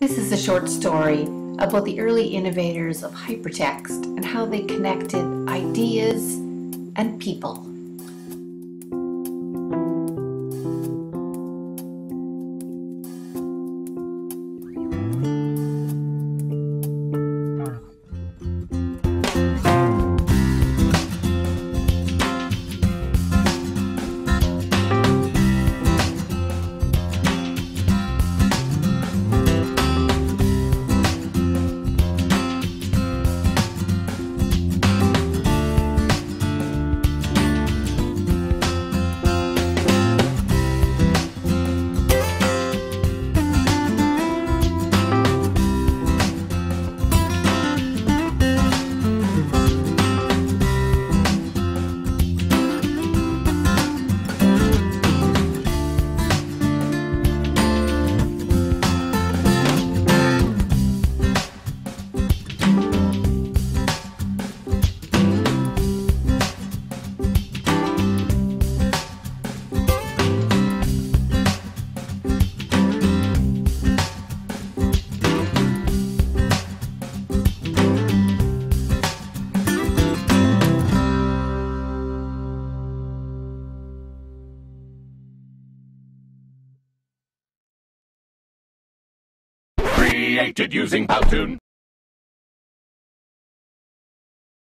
This is a short story about the early innovators of hypertext and how they connected ideas and people. Created using Powtoon.